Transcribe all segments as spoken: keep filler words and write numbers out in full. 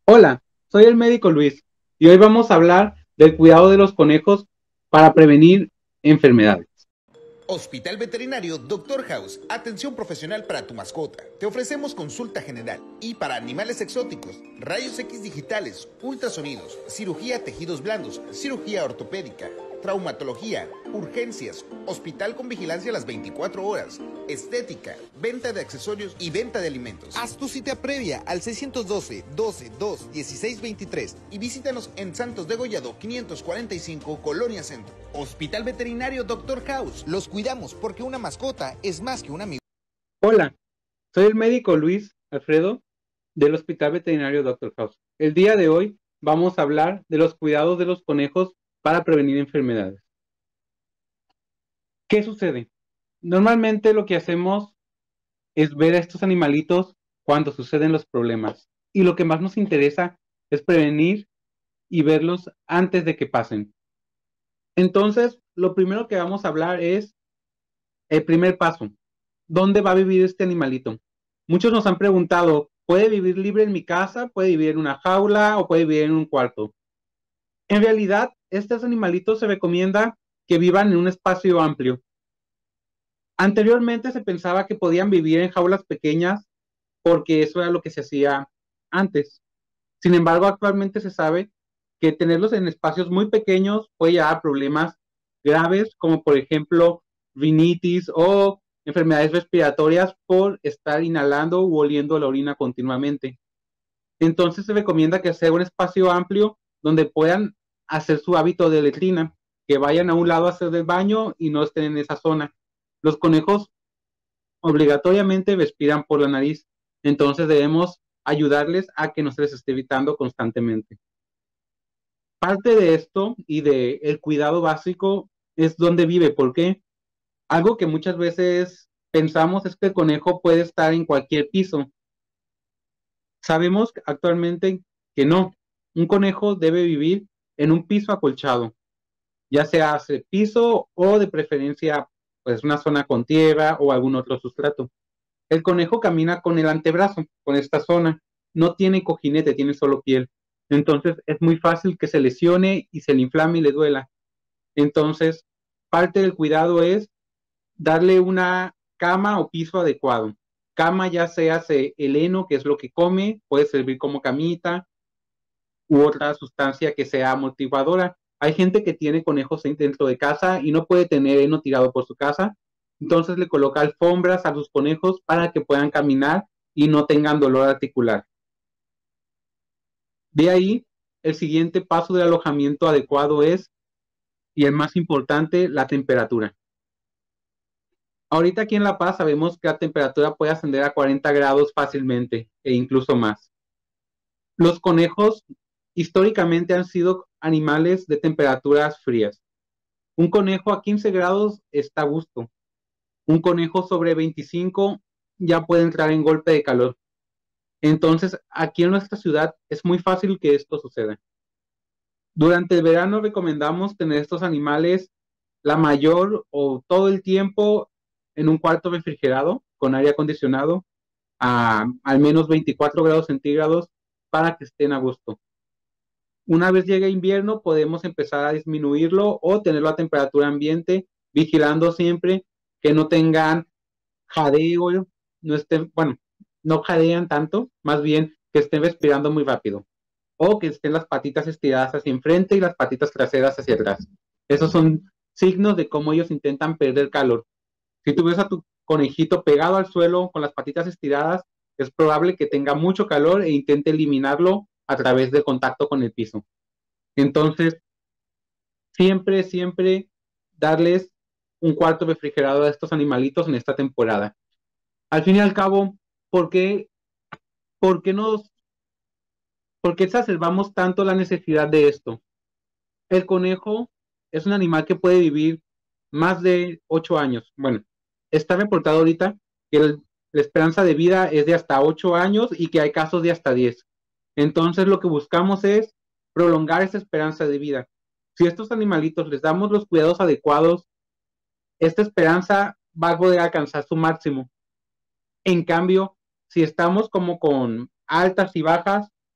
Hola, soy el médico Luis y hoy vamos a hablar del cuidado de los conejos para prevenir enfermedades. Hospital Veterinario Doctor House, atención profesional para tu mascota. Te ofrecemos consulta general y para animales exóticos, rayos X digitales, ultrasonidos, cirugía tejidos blandos, cirugía ortopédica, traumatología, urgencias, hospital con vigilancia a las veinticuatro horas, estética, venta de accesorios y venta de alimentos. Haz tu cita previa al seiscientos doce, doce, dos, dieciséis, veintitrés y visítanos en Santos de Gollado quinientos cuarenta y cinco, Colonia Centro. Hospital Veterinario Doctor House. Los cuidamos porque una mascota es más que un amigo. Hola, soy el médico Luis Alfredo del Hospital Veterinario Doctor House. El día de hoy vamos a hablar de los cuidados de los conejos para prevenir enfermedades. ¿Qué sucede? Normalmente lo que hacemos es ver a estos animalitos cuando suceden los problemas y lo que más nos interesa es prevenir y verlos antes de que pasen. Entonces, lo primero que vamos a hablar es el primer paso. ¿Dónde va a vivir este animalito? Muchos nos han preguntado, ¿puede vivir libre en mi casa? ¿Puede vivir en una jaula o puede vivir en un cuarto? En realidad, estos animalitos se recomienda que vivan en un espacio amplio. Anteriormente se pensaba que podían vivir en jaulas pequeñas porque eso era lo que se hacía antes. Sin embargo, actualmente se sabe que tenerlos en espacios muy pequeños puede llevar a problemas graves, como por ejemplo rinitis o enfermedades respiratorias por estar inhalando u oliendo la orina continuamente. Entonces se recomienda que sea un espacio amplio donde puedan hacer su hábito de letrina, que vayan a un lado a hacer del baño y no estén en esa zona. Los conejos obligatoriamente respiran por la nariz, entonces debemos ayudarles a que no se les esté evitando constantemente. Parte de esto y de el cuidado básico es dónde vive. ¿Por qué? Algo que muchas veces pensamos es que el conejo puede estar en cualquier piso. Sabemos actualmente que no. Un conejo debe vivir en un piso acolchado, ya sea ese piso o de preferencia pues una zona con tierra o algún otro sustrato. El conejo camina con el antebrazo, con esta zona. No tiene cojinete, tiene solo piel. Entonces es muy fácil que se lesione y se le inflame y le duela. Entonces, parte del cuidado es darle una cama o piso adecuado. Cama ya sea el heno, que es lo que come, puede servir como camita u otra sustancia que sea amortiguadora. Hay gente que tiene conejos dentro de casa y no puede tener heno tirado por su casa, entonces le coloca alfombras a sus conejos para que puedan caminar y no tengan dolor articular. De ahí, el siguiente paso de alojamiento adecuado es, y el más importante, la temperatura. Ahorita aquí en La Paz sabemos que la temperatura puede ascender a cuarenta grados fácilmente e incluso más. Los conejos históricamente han sido animales de temperaturas frías. Un conejo a quince grados está a gusto. Un conejo sobre veinticinco ya puede entrar en golpe de calor. Entonces, aquí en nuestra ciudad es muy fácil que esto suceda. Durante el verano recomendamos tener estos animales la mayor o todo el tiempo en un cuarto refrigerado con aire acondicionado a al menos veinticuatro grados centígrados para que estén a gusto. Una vez llegue invierno podemos empezar a disminuirlo o tenerlo a temperatura ambiente, vigilando siempre que no tengan jadeo, no estén, bueno, no jadean tanto, más bien que estén respirando muy rápido o que estén las patitas estiradas hacia enfrente y las patitas traseras hacia atrás. Esos son signos de cómo ellos intentan perder calor. Si tú ves a tu conejito pegado al suelo con las patitas estiradas, es probable que tenga mucho calor e intente eliminarlo a través del contacto con el piso. Entonces, siempre, siempre darles un cuarto refrigerado a estos animalitos en esta temporada. Al fin y al cabo, ¿por qué, por qué nos, por qué exacerbamos tanto la necesidad de esto? El conejo es un animal que puede vivir más de ocho años. Bueno, está reportado ahorita que el, la esperanza de vida es de hasta ocho años y que hay casos de hasta diez. Entonces lo que buscamos es prolongar esa esperanza de vida. Si a estos animalitos les damos los cuidados adecuados, esta esperanza va a poder alcanzar su máximo. En cambio, si estamos como con altas y bajas,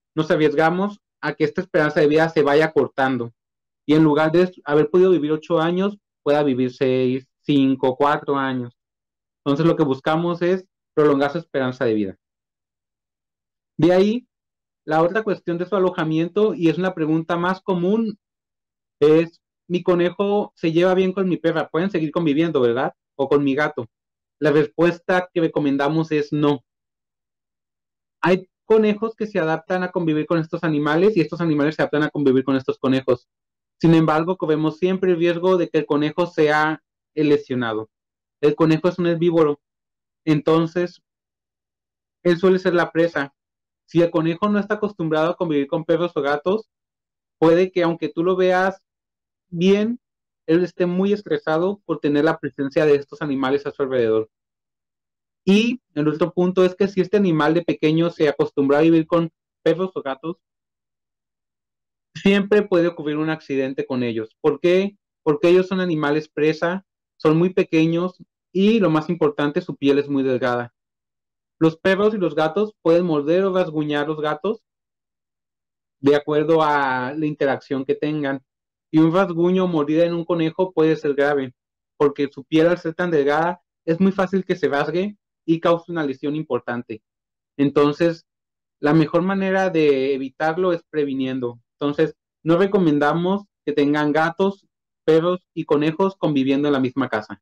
nos arriesgamos a que esta esperanza de vida se vaya cortando y en lugar de haber podido vivir ocho años, pueda vivir seis, cinco, cuatro años. Entonces lo que buscamos es prolongar su esperanza de vida. De ahí, la otra cuestión de su alojamiento, y es una pregunta más común, es, mi conejo se lleva bien con mi perra, pueden seguir conviviendo, ¿verdad? O con mi gato. La respuesta que recomendamos es no. Hay conejos que se adaptan a convivir con estos animales y estos animales se adaptan a convivir con estos conejos. Sin embargo, corremos siempre el riesgo de que el conejo sea el lesionado. El conejo es un herbívoro, entonces él suele ser la presa. Si el conejo no está acostumbrado a convivir con perros o gatos, puede que aunque tú lo veas bien, él esté muy estresado por tener la presencia de estos animales a su alrededor. Y el otro punto es que si este animal de pequeño se acostumbra a vivir con perros o gatos, siempre puede ocurrir un accidente con ellos. ¿Por qué? Porque ellos son animales presa, son muy pequeños y lo más importante, su piel es muy delgada. Los perros y los gatos pueden morder o rasguñar los gatos de acuerdo a la interacción que tengan. Y un rasguño o mordida en un conejo puede ser grave, porque su piel al ser tan delgada es muy fácil que se rasgue y cause una lesión importante. Entonces, la mejor manera de evitarlo es previniendo. Entonces, no recomendamos que tengan gatos, perros y conejos conviviendo en la misma casa.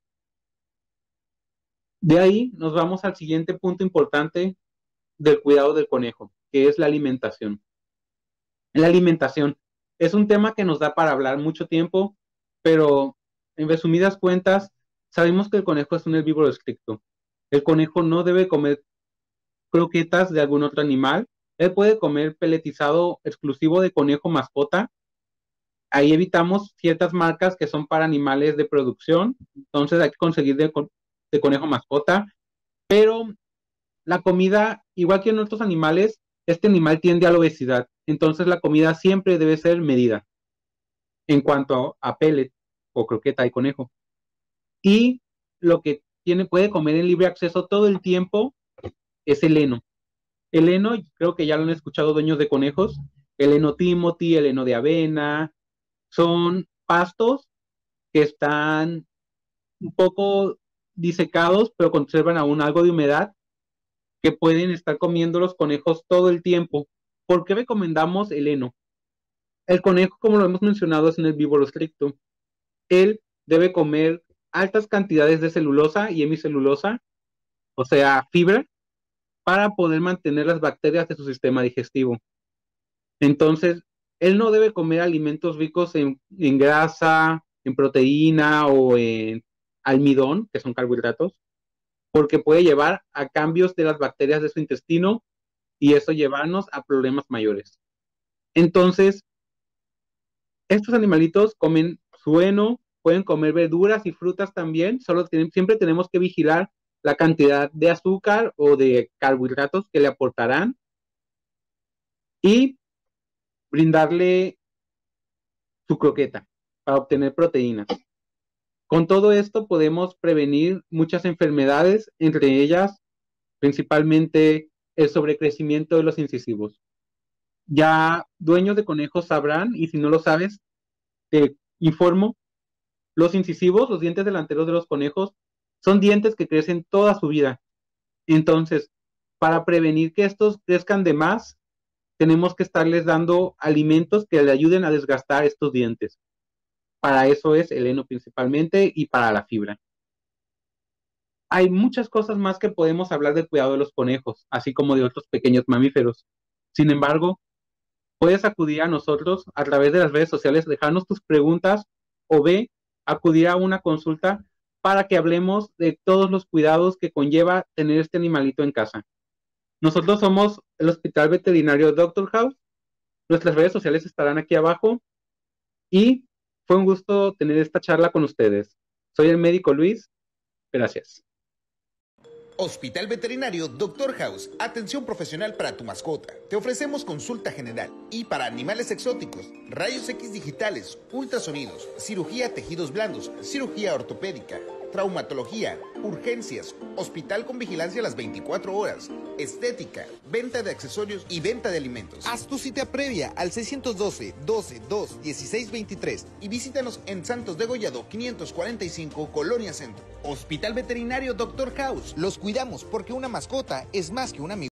De ahí nos vamos al siguiente punto importante del cuidado del conejo, que es la alimentación. La alimentación es un tema que nos da para hablar mucho tiempo, pero en resumidas cuentas, sabemos que el conejo es un herbívoro estricto. El conejo no debe comer croquetas de algún otro animal. Él puede comer peletizado exclusivo de conejo mascota. Ahí evitamos ciertas marcas que son para animales de producción, entonces hay que conseguir de, de conejo mascota, pero la comida, igual que en otros animales, este animal tiende a la obesidad, entonces la comida siempre debe ser medida en cuanto a pellet o croqueta de conejo. Y lo que tiene, puede comer en libre acceso todo el tiempo es el heno. El heno, creo que ya lo han escuchado dueños de conejos, el heno Timothy, el heno de avena, son pastos que están un poco disecados, pero conservan aún algo de humedad, que pueden estar comiendo los conejos todo el tiempo. ¿Por qué recomendamos el heno? El conejo, como lo hemos mencionado, es un herbívoro estricto. Él debe comer altas cantidades de celulosa y hemicelulosa, o sea, fibra, para poder mantener las bacterias de su sistema digestivo. Entonces, él no debe comer alimentos ricos en, en grasa, en proteína o en almidón, que son carbohidratos, porque puede llevar a cambios de las bacterias de su intestino y eso llevarnos a problemas mayores. Entonces, estos animalitos comen su heno, pueden comer verduras y frutas también, solo tienen, siempre tenemos que vigilar la cantidad de azúcar o de carbohidratos que le aportarán y brindarle su croqueta para obtener proteínas. Con todo esto podemos prevenir muchas enfermedades, entre ellas principalmente el sobrecrecimiento de los incisivos. Ya dueños de conejos sabrán, y si no lo sabes, te informo, los incisivos, los dientes delanteros de los conejos, son dientes que crecen toda su vida. Entonces, para prevenir que estos crezcan de más, tenemos que estarles dando alimentos que le ayuden a desgastar estos dientes. Para eso es el heno principalmente y para la fibra. Hay muchas cosas más que podemos hablar del cuidado de los conejos, así como de otros pequeños mamíferos. Sin embargo, puedes acudir a nosotros a través de las redes sociales, dejarnos tus preguntas o ve, acudir a una consulta para que hablemos de todos los cuidados que conlleva tener este animalito en casa. Nosotros somos el Hospital Veterinario Doctor House. Nuestras redes sociales estarán aquí abajo y fue un gusto tener esta charla con ustedes. Soy el médico Luis. Gracias. Hospital Veterinario Doctor House, atención profesional para tu mascota. Te ofrecemos consulta general y para animales exóticos, rayos X digitales, ultrasonidos, cirugía tejidos blandos, cirugía ortopédica, traumatología, urgencias, hospital con vigilancia a las veinticuatro horas, estética, venta de accesorios y venta de alimentos. Haz tu cita previa al seiscientos doce, doce, dos, dieciséis, veintitrés y visítanos en Santos de Gollado quinientos cuarenta y cinco, Colonia Centro. Hospital Veterinario doctor House. Los cuidamos porque una mascota es más que un amigo.